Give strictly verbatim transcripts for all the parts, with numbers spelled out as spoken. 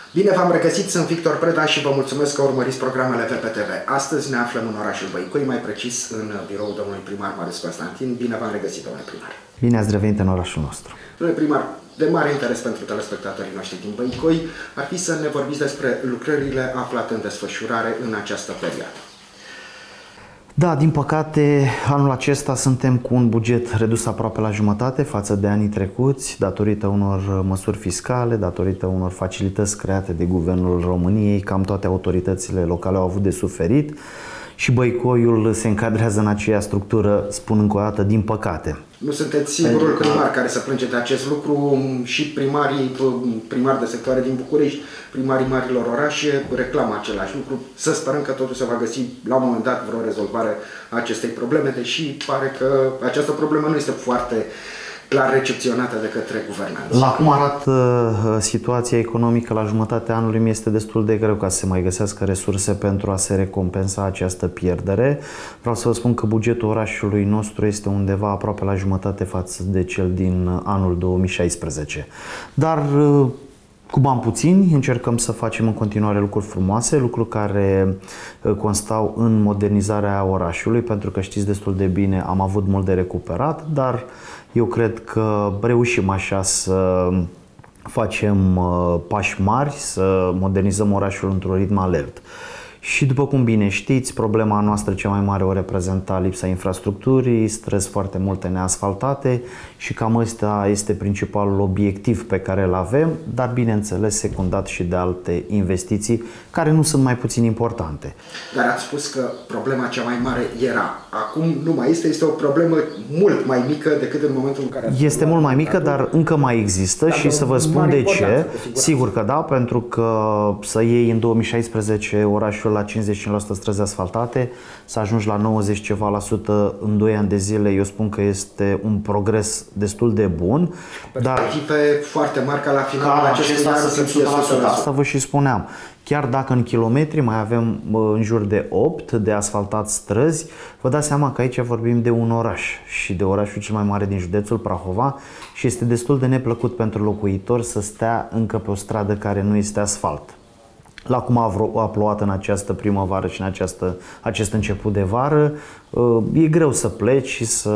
Bine v-am regăsit, sunt Victor Preda și vă mulțumesc că urmăriți programele V P T V. Astăzi ne aflăm în orașul Băicoi, mai precis în biroul domnului primar Marius Constantin. Bine v-am regăsit, domnule primar. Bine ați revenit în orașul nostru. Domnule primar, de mare interes pentru telespectatorii noștri din Băicoi ar fi să ne vorbiți despre lucrările aflate în desfășurare în această perioadă. Da, din păcate, anul acesta suntem cu un buget redus aproape la jumătate față de anii trecuți, datorită unor măsuri fiscale, datorită unor facilități create de Guvernul României. Cam toate autoritățile locale au avut de suferit și Băicoiul se încadrează în aceea structură, spun încă o dată, din păcate. Nu sunteți singurul primar care să plânge de acest lucru. Și primarii, primari de sectoare din București, primarii marilor orașe reclamă același lucru. Să sperăm că totul se va găsi la un moment dat vreo rezolvare a acestei probleme, deși pare că această problemă nu este foarte clar recepționată de către guvernanți. La cum arată situația economică la jumătatea anului, mi este destul de greu ca să se mai găsească resurse pentru a se recompensa această pierdere. Vreau să vă spun că bugetul orașului nostru este undeva aproape la jumătate față de cel din anul două mii șaisprezece. Dar cu bani puțini încercăm să facem în continuare lucruri frumoase, lucruri care constau în modernizarea orașului, pentru că știți destul de bine, am avut mult de recuperat, dar eu cred că reușim așa să facem pași mari, să modernizăm orașul într-un ritm alert. Și după cum bine știți, problema noastră cea mai mare o reprezenta lipsa infrastructurii, străzi foarte multe neasfaltate și cam ăsta este principalul obiectiv pe care îl avem, dar bineînțeles secundat și de alte investiții care nu sunt mai puțin importante. Dar ați spus că problema cea mai mare era. Acum nu mai este, este o problemă mult mai mică decât în momentul în care ați Este mult mai mică, dar încă mai există. Dar și să vă spun de ce. Sigur că da, pentru că să iei în două mii șaisprezece orașul la cincizeci și cinci la sută străzi asfaltate, să ajungi la nouăzeci ceva la sută în doi ani de zile, eu spun că este un progres destul de bun. Perspective foarte mari ca la finalul acestui an să fie o sută la sută. Asta vă și spuneam. Chiar dacă în kilometri mai avem în jur de opt de asfaltat străzi, vă dați seama că aici vorbim de un oraș și de orașul cel mai mare din județul Prahova și este destul de neplăcut pentru locuitori să stea încă pe o stradă care nu este asfalt. La cum a plouat în această primăvară și în această, acest început de vară, e greu să pleci și să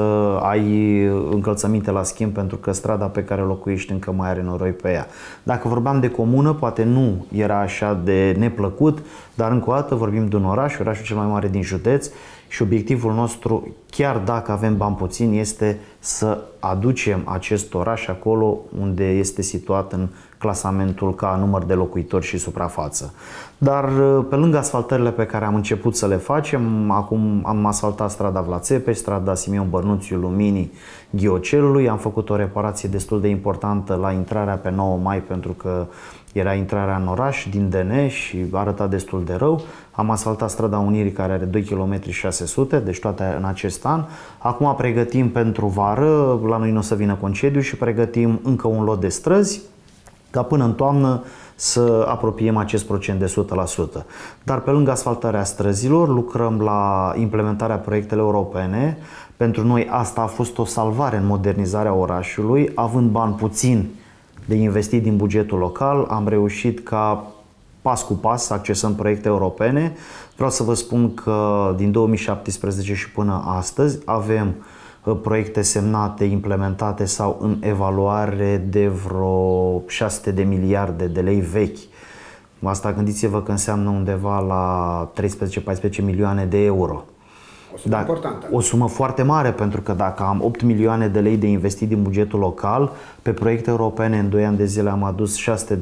ai încălțăminte la schimb, pentru că strada pe care locuiești încă mai are noroi pe ea. Dacă vorbeam de comună, poate nu era așa de neplăcut, dar încă o dată vorbim de un oraș, orașul cel mai mare din județ și obiectivul nostru, chiar dacă avem bani puțini, este să aducem acest oraș acolo unde este situat în clasamentul ca număr de locuitori și suprafață. Dar pe lângă asfaltările pe care am început să le facem, acum am asfaltat strada Vlad Țepeș, strada Simeon Bărnuțiu, Luminii, Ghiocelului, am făcut o reparație destul de importantă la intrarea pe nouă mai, pentru că era intrarea în oraș din D N și arăta destul de rău. Am asfaltat strada Unirii, care are doi virgulă șase sute, deci toate în acest an. Acum pregătim pentru vară, la noi nu o să vină concediu și pregătim încă un lot de străzi, ca până în toamnă să apropiem acest procent de o sută la sută. Dar pe lângă asfaltarea străzilor, lucrăm la implementarea proiectelor europene. Pentru noi asta a fost o salvare în modernizarea orașului, având bani puțini de investit din bugetul local, am reușit ca pas cu pas să accesăm proiecte europene. Vreau să vă spun că din două mii șaptesprezece și până astăzi avem proiecte semnate, implementate sau în evaluare de vreo șase sute de miliarde de lei vechi. Asta gândiți-vă că înseamnă undeva la treisprezece paisprezece milioane de euro. O sumă importantă. O sumă foarte mare, pentru că dacă am opt milioane de lei de investit din bugetul local, pe proiecte europene în doi ani de zile am adus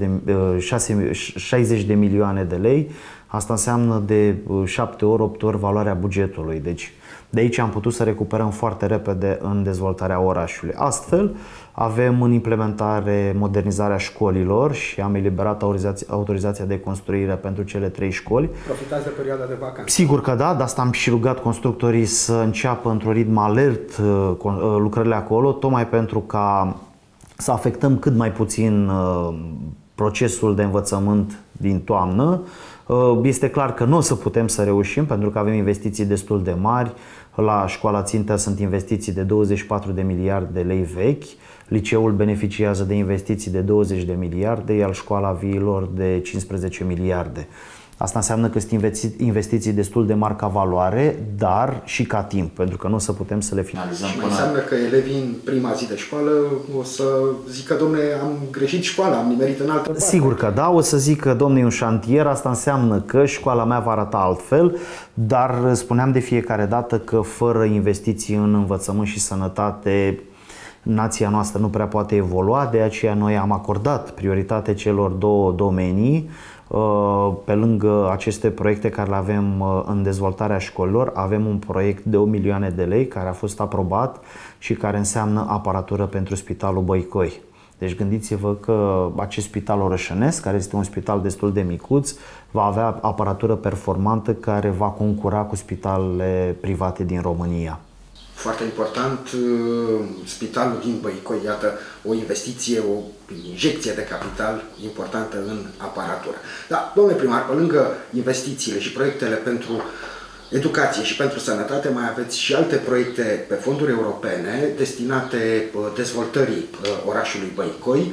șaizeci de milioane de lei, asta înseamnă de șapte ori, opt ori valoarea bugetului. Deci de aici am putut să recuperăm foarte repede în dezvoltarea orașului. Astfel, avem în implementare modernizarea școlilor și am eliberat autorizația de construire pentru cele trei școli. Profitați de perioada de vacanță. Sigur că da, de asta am și rugat constructorii să înceapă într-un ritm alert lucrările acolo, tocmai pentru ca să afectăm cât mai puțin procesul de învățământ din toamnă. Este clar că nu o să putem să reușim pentru că avem investiții destul de mari. La școala țintă sunt investiții de douăzeci și patru de miliarde de lei vechi. Liceul beneficiază de investiții de douăzeci de miliarde, iar școala viilor de cincisprezece miliarde. Asta înseamnă că sunt investiții destul de mari ca valoare, dar și ca timp, pentru că nu o să putem să le finalizăm. Și mai înseamnă că elevii în prima zi de școală o să zică, dom'le, am greșit școala, am nimerit în altă parte. Sigur că da, o să zică, dom'le, e un șantier, asta înseamnă că școala mea va arăta altfel, dar spuneam de fiecare dată că fără investiții în învățământ și sănătate, nația noastră nu prea poate evolua, de aceea noi am acordat prioritate celor două domenii. Pe lângă aceste proiecte care le avem în dezvoltarea școlilor, avem un proiect de o milioane de lei care a fost aprobat și care înseamnă aparatură pentru Spitalul Băicoi. Deci gândiți-vă că acest spital orășănesc, care este un spital destul de micuț, va avea aparatură performantă care va concura cu spitalele private din România. Foarte important, spitalul din Băicoi, iată, o investiție, o injecție de capital importantă în aparatură. Da, domnule primar, pe lângă investițiile și proiectele pentru educație și pentru sănătate, mai aveți și alte proiecte pe fonduri europene destinate dezvoltării orașului Băicoi.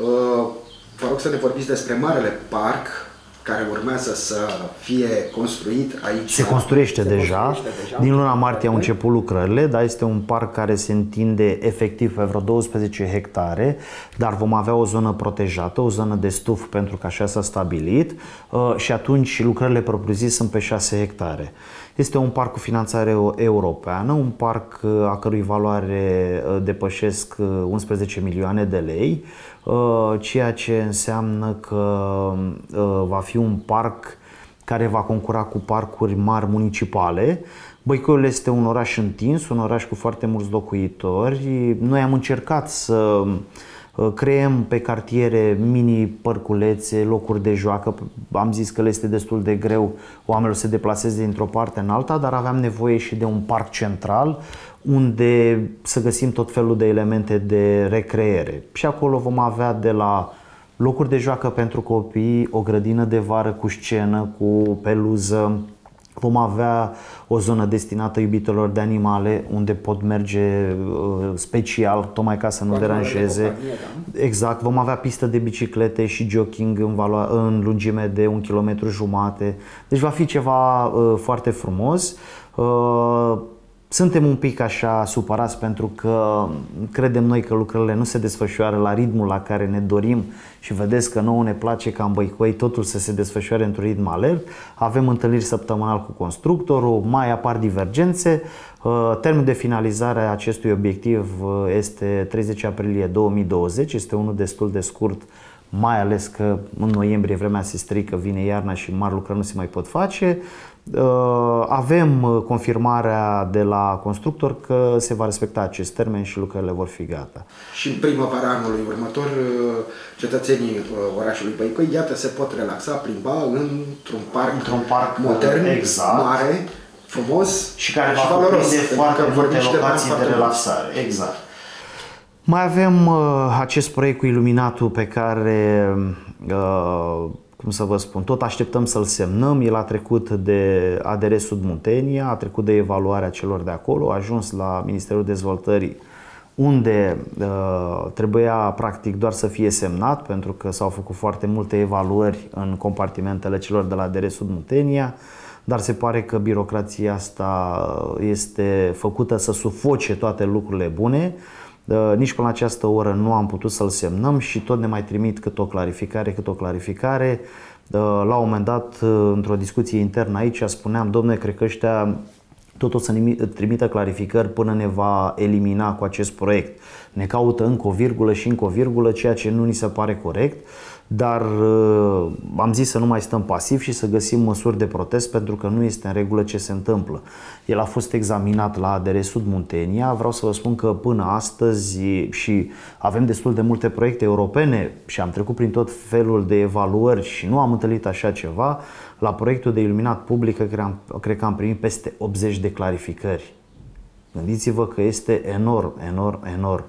Vă rog să ne vorbiți despre Marele Parc, care urmează să fie construit aici. Se construiește, se deja. construiește deja. Din luna martie au început lucrările, dar este un parc care se întinde efectiv pe vreo douăsprezece hectare, dar vom avea o zonă protejată, o zonă de stuf, pentru că așa s-a stabilit, și atunci lucrările propriu-zis sunt pe șase hectare. Este un parc cu finanțare europeană, un parc a cărui valoare depășesc unsprezece milioane de lei, ceea ce înseamnă că va fi un parc care va concura cu parcuri mari municipale. Băicoiul este un oraș întins, un oraș cu foarte mulți locuitori. Noi am încercat să creăm pe cartiere mini-părculețe, locuri de joacă. Am zis că le este destul de greu oamenilor să se deplaseze dintr-o parte în alta, dar aveam nevoie și de un parc central unde să găsim tot felul de elemente de recreere. Și acolo vom avea de la locuri de joacă pentru copii, o grădină de vară cu scenă, cu peluză. Vom avea o zonă destinată iubitorilor de animale, unde pot merge uh, special, tocmai ca să nu deranjeze. Companie, da? Exact. Vom avea pistă de biciclete și jogging în, în lungime de un kilometru jumate. Deci va fi ceva uh, foarte frumos. Uh, Suntem un pic așa supărați pentru că credem noi că lucrările nu se desfășoară la ritmul la care ne dorim și vedeți că nouă ne place ca în Băicoi totul să se desfășoare într-un ritm alert. Avem întâlniri săptămânal cu constructorul, mai apar divergențe. Termenul de finalizare a acestui obiectiv este treizeci aprilie două mii douăzeci, este unul destul de scurt, mai ales că în noiembrie vremea se strică, vine iarna și mari lucrări nu se mai pot face. Avem confirmarea de la constructor că se va respecta acest termen și lucrările vor fi gata. Și în primăvara anului următor, cetățenii orașului Băicoi, iată, se pot relaxa, plimba într-un parc, într parc modern, exact, mare, frumos și care și va valoros, de foarte multe locații de, de relaxare. Exact. Mai avem uh, acest proiect cu iluminatul pe care uh, cum să vă spun, tot așteptăm să-l semnăm. El a trecut de A D R Sud Muntenia, a trecut de evaluarea celor de acolo, a ajuns la Ministerul Dezvoltării, unde uh, trebuia practic doar să fie semnat, pentru că s-au făcut foarte multe evaluări în compartimentele celor de la A D R Sud Muntenia, dar se pare că birocrația asta este făcută să sufoce toate lucrurile bune. Nici până la această oră nu am putut să-l semnăm și tot ne mai trimit cât o clarificare, cât o clarificare. La un moment dat, într-o discuție internă aici, spuneam, dom'le, cred că ăștia tot o să ne trimită clarificări până ne va elimina cu acest proiect. Ne caută încă o virgulă și încă o virgulă, ceea ce nu ni se pare corect. Dar am zis să nu mai stăm pasiv și să găsim măsuri de protest, pentru că nu este în regulă ce se întâmplă. El a fost examinat la A D R Sud Muntenia. Vreau să vă spun că până astăzi, și avem destul de multe proiecte europene și am trecut prin tot felul de evaluări și nu am întâlnit așa ceva, la proiectul de iluminat public cred că am primit peste optzeci de clarificări. Gândiți-vă că este enorm, enorm, enorm.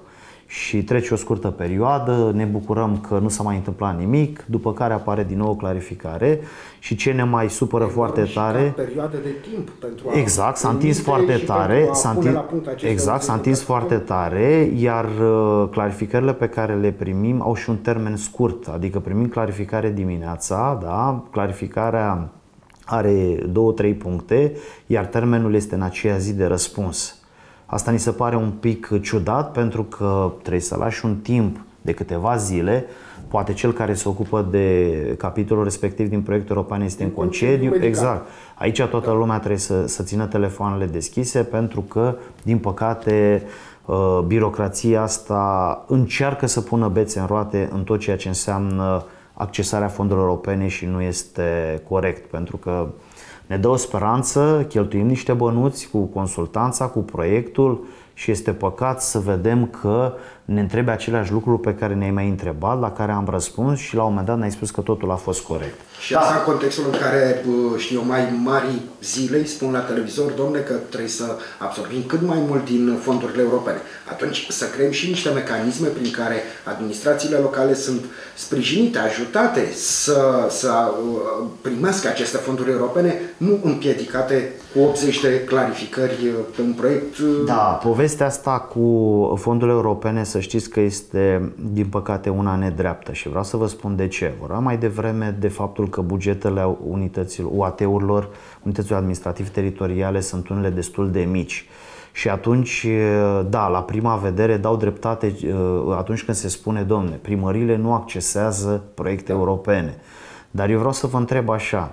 și trece o scurtă perioadă, ne bucurăm că nu s-a mai întâmplat nimic, după care apare din nou o clarificare și ce ne mai supără e foarte tare... perioadă de timp pentru a exact, s-a întins foarte tare, s-a întins, exact, s-a întins foarte tare, iar uh, clarificările pe care le primim au și un termen scurt, adică primim clarificare dimineața, da? Clarificarea are două, trei puncte, iar termenul este în aceea zi de răspuns. Asta ni se pare un pic ciudat pentru că trebuie să lași un timp de câteva zile. Poate cel care se ocupă de capitolul respectiv din proiectul european este în concediu. Exact. Aici toată lumea trebuie să, să țină telefoanele deschise pentru că, din păcate, birocrația asta încearcă să pună bețe în roate în tot ceea ce înseamnă accesarea fondurilor europene și nu este corect, pentru că ne dă o speranță, cheltuim niște bănuți cu consultanța, cu proiectul și este păcat să vedem că ne întrebe aceleași lucruri pe care ne-ai mai întrebat, la care am răspuns și la un moment dat ne-ai spus că totul a fost corect. Și asta în contextul în care, știu eu, mai mari zile îi spun la televizor, domne, că trebuie să absorbim cât mai mult din fondurile europene. Atunci să creăm și niște mecanisme prin care administrațiile locale sunt sprijinite, ajutate să, să primească aceste fonduri europene, nu împiedicate cu optzeci de clarificări pe un proiect. Da, povestea asta cu fondurile europene, să știți că este, din păcate, una nedreaptă și vreau să vă spun de ce. Vorbeam mai devreme de faptul că bugetele unităților, U A T-urilor, unităților administrative teritoriale, sunt unele destul de mici. Și atunci, da, la prima vedere dau dreptate atunci când se spune, domne, primăriile nu accesează proiecte europene. Dar eu vreau să vă întreb așa,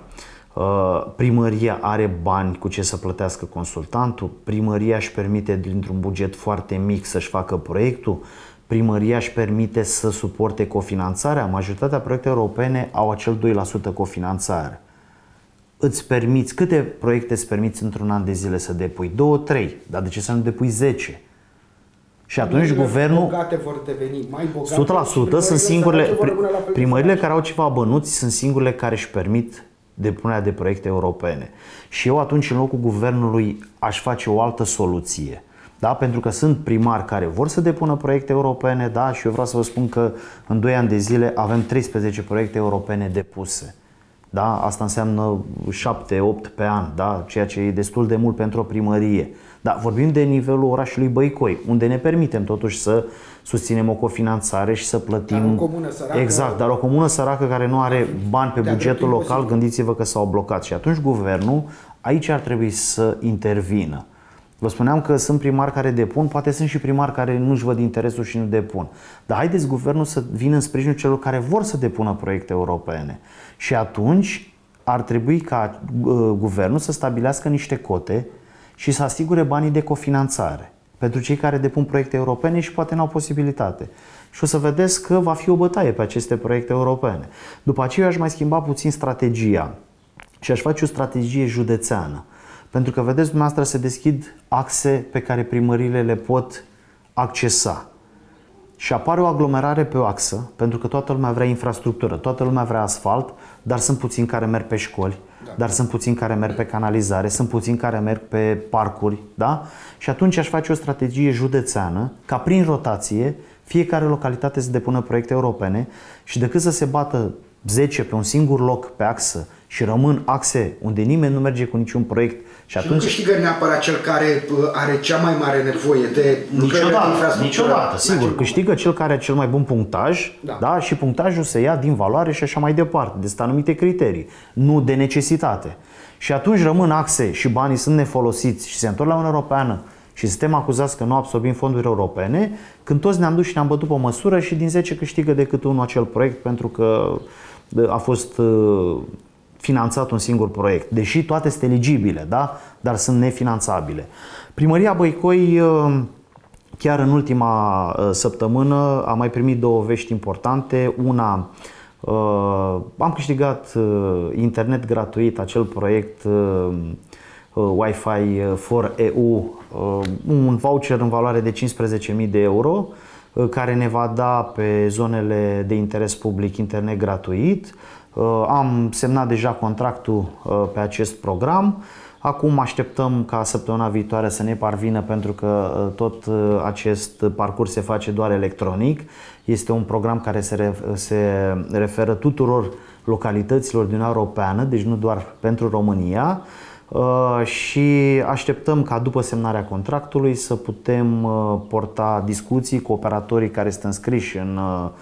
primăria are bani cu ce să plătească consultantul? Primăria își permite dintr-un buget foarte mic să-și facă proiectul? Primăria își permite să suporte cofinanțarea? Majoritatea proiectelor europene au acel doi la sută cofinanțare. Îți permiți, câte proiecte îți permiți într-un an de zile să depui? Două, trei. Dar de ce să nu depui zece? Și atunci primările guvernul... bogate vor deveni mai bogate. o sută la sută sunt singurele... Primările care au ceva bănuți sunt singurele care își permit depunerea de proiecte europene. Și eu atunci, în locul guvernului, aș face o altă soluție. Da? Pentru că sunt primari care vor să depună proiecte europene, da? Și eu vreau să vă spun că în doi ani de zile avem treisprezece proiecte europene depuse. Da? Asta înseamnă șapte opt pe an, da? Ceea ce e destul de mult pentru o primărie. Da, vorbim de nivelul orașului Băicoi, unde ne permitem totuși să susținem o cofinanțare și să plătim... Dar o comună săracă... Exact, dar o comună săracă care nu are bani pe bugetul local, gândiți-vă că s-au blocat. Și atunci guvernul aici ar trebui să intervină. Vă spuneam că sunt primari care depun, poate sunt și primari care nu-și văd interesul și nu depun. Dar haideți guvernul să vină în sprijinul celor care vor să depună proiecte europene. Și atunci ar trebui ca uh, guvernul să stabilească niște cote și să asigure banii de cofinanțare pentru cei care depun proiecte europene și poate n-au posibilitate. Și o să vedeți că va fi o bătaie pe aceste proiecte europene. După aceea aș mai schimba puțin strategia și aș face o strategie județeană. Pentru că, vedeți, dumneavoastră se deschid axe pe care primările le pot accesa. Și apare o aglomerare pe o axă, pentru că toată lumea vrea infrastructură, toată lumea vrea asfalt, dar sunt puțini care merg pe școli, da. Dar sunt puțini care merg pe canalizare, sunt puțini care merg pe parcuri, da? Și atunci aș face o strategie județeană, ca prin rotație fiecare localitate să depună proiecte europene și decât să se bată zece pe un singur loc pe axă și rămân axe unde nimeni nu merge cu niciun proiect. Și, și atunci... nu câștigă neapărat cel care are cea mai mare nevoie de niciodată, de infrastructură. Niciodată, sigur. Câștigă cel care are cel mai bun punctaj, da. Da? Și punctajul se ia din valoare și așa mai departe, de anumite criterii, nu de necesitate. Și atunci rămân axe și banii sunt nefolosiți și se întorc la Uniunea Europeană și suntem acuzați că nu absorbim fonduri europene, când toți ne-am dus și ne-am bătut pe măsură și din zece câștigă decât unul acel proiect pentru că a fost finanțat un singur proiect, deși toate sunt eligibile, da? Dar sunt nefinanțabile. Primăria Băicoi, chiar în ultima săptămână, a mai primit două vești importante. Una, am câștigat internet gratuit, acel proiect Wi-Fi for E U, un voucher în valoare de cincisprezece mii de euro, care ne va da pe zonele de interes public internet gratuit. Am semnat deja contractul pe acest program. Acum așteptăm ca săptămâna viitoare să ne parvină, pentru că tot acest parcurs se face doar electronic. Este un program care se, se referă tuturor localităților din Uniunea Europeană, deci nu doar pentru România. Și așteptăm ca după semnarea contractului să putem porta discuții cu operatorii care sunt înscriși în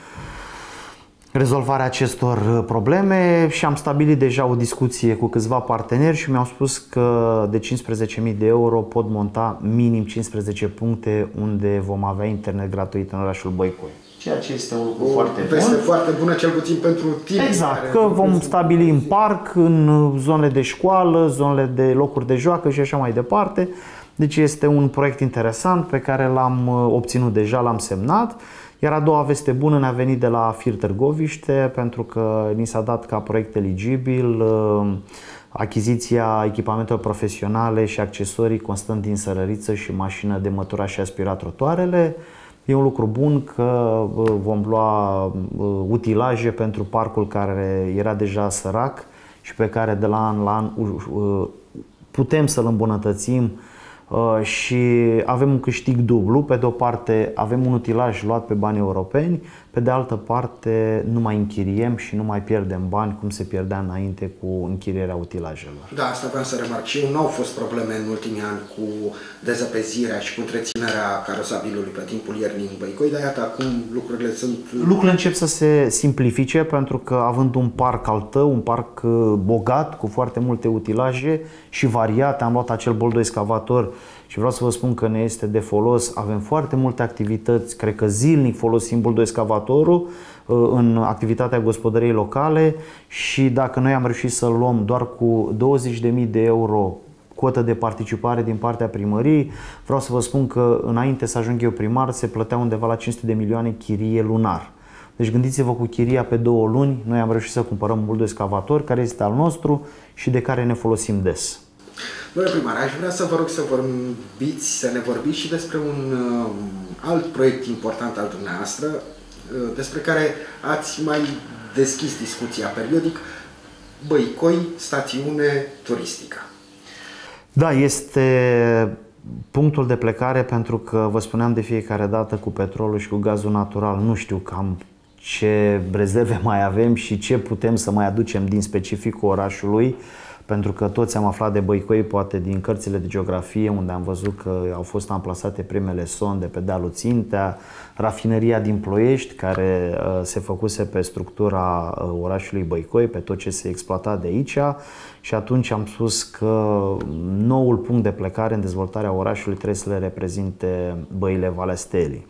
rezolvarea acestor probleme și am stabilit deja o discuție cu câțiva parteneri și mi-au spus că de cincisprezece mii de euro pot monta minim cincisprezece puncte unde vom avea internet gratuit în orașul Băicoi. Ceea ce este un lucru foarte bun. Este foarte bună, cel puțin pentru tine. Exact, că vom stabili în parc, în zonele de școală, zonele de locuri de joacă și așa mai departe. Deci este un proiect interesant pe care l-am obținut deja, l-am semnat. Iar a doua veste bună ne-a venit de la Fir Târgoviște, pentru că ni s-a dat ca proiect eligibil achiziția echipamentelor profesionale și accesorii constând din sărăriță și mașină de măturat și aspirat trotuarele. E un lucru bun că vom lua utilaje pentru parcul care era deja sărac și pe care de la an la an putem să-l îmbunătățim și avem un câștig dublu. Pe de o parte avem un utilaj luat pe bani europeni, pe de altă parte nu mai închiriem și nu mai pierdem bani cum se pierdea înainte cu închirierea utilajelor. Da, asta vreau să remarc și eu. Nu au fost probleme în ultimii ani cu dezăpezirea și cu întreținerea carosabilului pe timpul iernii în Băicoi, dar iată acum lucrurile sunt... Lucrurile încep să se simplifice, pentru că având un parc al tău, un parc bogat cu foarte multe utilaje și variate, am luat acel boldoi excavator și vreau să vă spun că ne este de folos. Avem foarte multe activități, cred că zilnic folosim buldoi excavatorul în activitatea gospodăriei locale și dacă noi am reușit să luăm doar cu douăzeci de mii de euro cotă de participare din partea primăriei, vreau să vă spun că înainte să ajung eu primar se plătea undeva la cinci sute de milioane chirie lunar. Deci gândiți-vă, cu chiria pe două luni, noi am reușit să cumpărăm un buldoi excavator care este al nostru și de care ne folosim des. Domnule primar, aș vrea să vă rog să vorbiți, să ne vorbiți și despre un uh, alt proiect important al dumneavoastră, uh, despre care ați mai deschis discuția periodic, Băicoi, stațiune turistică. Da, este punctul de plecare, pentru că vă spuneam de fiecare dată, cu petrolul și cu gazul natural nu știu cam ce rezerve mai avem și ce putem să mai aducem din specificul orașului. Pentru că toți am aflat de Băicoi poate din cărțile de geografie, unde am văzut că au fost amplasate primele sonde pe dealul Țintea, rafineria din Ploiești, care se făcuse pe structura orașului Băicoi, pe tot ce se exploata de aici, și atunci am spus că noul punct de plecare în dezvoltarea orașului trebuie să le reprezinte băile Valea Stelii.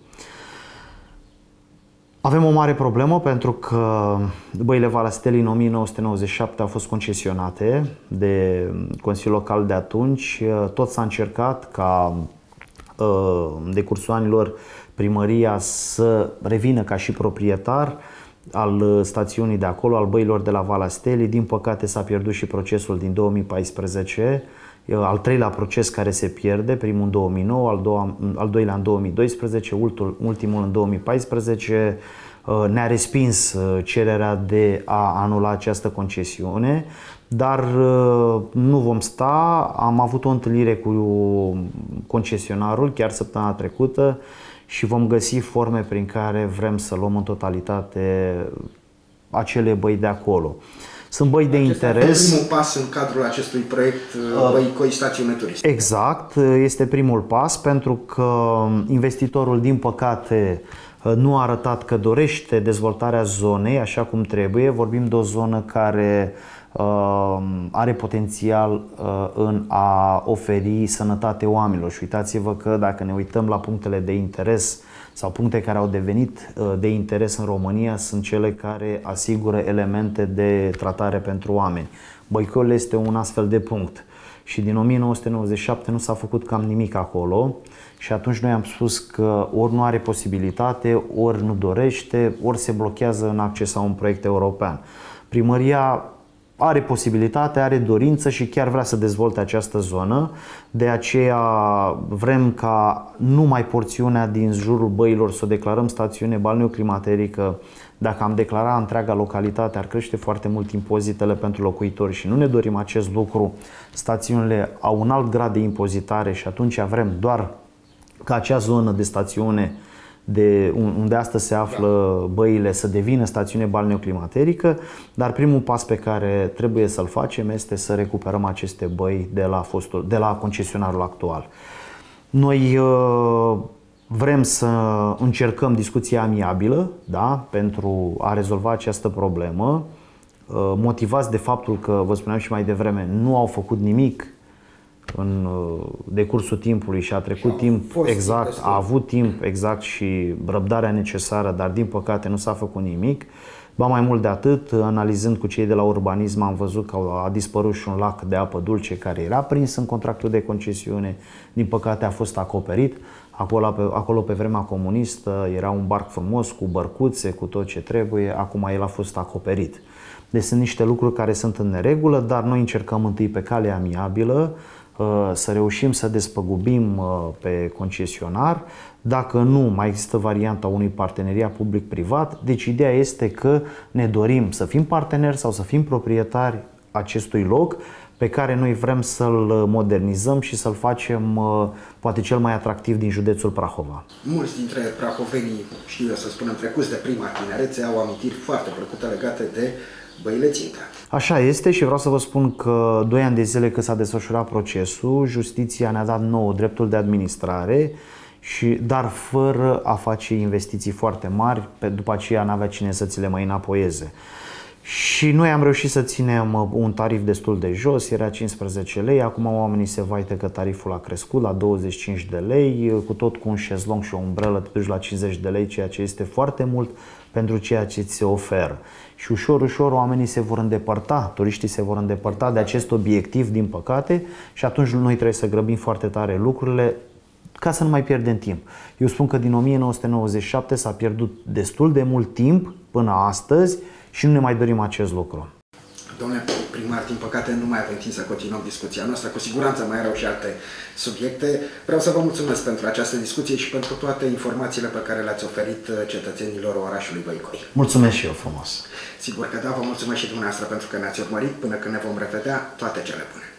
Avem o mare problemă, pentru că băile Valea Stelii în o mie nouă sute nouăzeci și șapte au fost concesionate de Consiliul Local de atunci. Tot s-a încercat ca în decursul anilor primăria să revină ca și proprietar al stațiunii de acolo, al băilor de la Valea Stelii. Din păcate s-a pierdut și procesul din două mii paisprezece, al treilea proces care se pierde, primul în două mii nouă, al, doua, al doilea în două mii doisprezece, ultimul în două mii paisprezece. Ne-a respins cererea de a anula această concesiune, dar nu vom sta. Am avut o întâlnire cu concesionarul chiar săptămâna trecută și vom găsi forme prin care vrem să luăm în totalitate acele băi de acolo. Sunt băi de interes. Este primul pas în cadrul acestui proiect Băicoi, stațiune turistică. Exact, este primul pas, pentru că investitorul, din păcate, nu a arătat că dorește dezvoltarea zonei așa cum trebuie. Vorbim de o zonă care uh, are potențial uh, în a oferi sănătate oamenilor. Și uitați-vă că dacă ne uităm la punctele de interes sau puncte care au devenit uh, de interes în România, sunt cele care asigură elemente de tratare pentru oameni. Băicoiul este un astfel de punct. Și din o mie nouă sute nouăzeci și șapte nu s-a făcut cam nimic acolo. Și atunci noi am spus că ori nu are posibilitate, ori nu dorește, ori se blochează în accesa un proiect european. Primăria are posibilitate, are dorință și chiar vrea să dezvolte această zonă. De aceea vrem ca numai porțiunea din jurul băilor să o declarăm stațiune balneoclimaterică Dacă am declarat întreaga localitate, ar crește foarte mult impozitele pentru locuitori și nu ne dorim acest lucru. Stațiunile au un alt grad de impozitare și atunci vrem doar ca acea zonă de stațiune de unde astăzi se află băile să devină stațiune balneoclimaterică, dar primul pas pe care trebuie să-l facem este să recuperăm aceste băi de la, fostul, de la concesionarul actual. Noi uh, vrem să încercăm discuția amiabilă, da, pentru a rezolva această problemă, uh, motivați de faptul că, vă spuneam și mai devreme, nu au făcut nimic în decursul timpului și a trecut și timp exact, a avut timp exact și răbdarea necesară, dar din păcate nu s-a făcut nimic. Ba mai mult de atât, analizând cu cei de la urbanism, am văzut că a dispărut și un lac de apă dulce care era prins în contractul de concesiune. Din păcate a fost acoperit. Acolo pe, acolo pe vremea comunistă era un barc frumos cu bărcuțe, cu tot ce trebuie. Acum el a fost acoperit. Deci sunt niște lucruri care sunt în neregulă, dar noi încercăm întâi pe cale amiabilă să reușim să despăgubim pe concesionar. Dacă nu, mai există varianta unui parteneriat public-privat. Deci ideea este că ne dorim să fim parteneri sau să fim proprietari acestui loc pe care noi vrem să-l modernizăm și să-l facem poate cel mai atractiv din județul Prahova. Mulți dintre prahovenii, știu eu să spunem, trecuți de prima tinerețe, au amintiri foarte plăcute legate de băile Țintă. Așa este și vreau să vă spun că doi ani de zile cât s-a desfășurat procesul, justiția ne-a dat nouă dreptul de administrare, și, dar fără a face investiții foarte mari, pe, după aceea n-avea cine să ți le mai înapoieze. Și noi am reușit să ținem un tarif destul de jos, era cincisprezece lei, acum oamenii se vaită că tariful a crescut la douăzeci și cinci de lei, cu tot cu un șezlong și o umbrelă te duci la cincizeci de lei, ceea ce este foarte mult pentru ceea ce ți se oferă. Și ușor, ușor oamenii se vor îndepărta, turiștii se vor îndepărta de acest obiectiv, din păcate, și atunci noi trebuie să grăbim foarte tare lucrurile ca să nu mai pierdem timp. Eu spun că din o mie nouă sute nouăzeci și șapte s-a pierdut destul de mult timp până astăzi și nu ne mai dorim acest lucru. Domnule primar, din păcate nu mai avem timp să continuăm discuția noastră, cu siguranță mai erau și alte subiecte. Vreau să vă mulțumesc pentru această discuție și pentru toate informațiile pe care le-ați oferit cetățenilor orașului Băicoi. Mulțumesc și eu frumos! Sigur că da, vă mulțumesc și dumneavoastră pentru că ne-ați urmărit. Până când ne vom revedea, toate cele bune!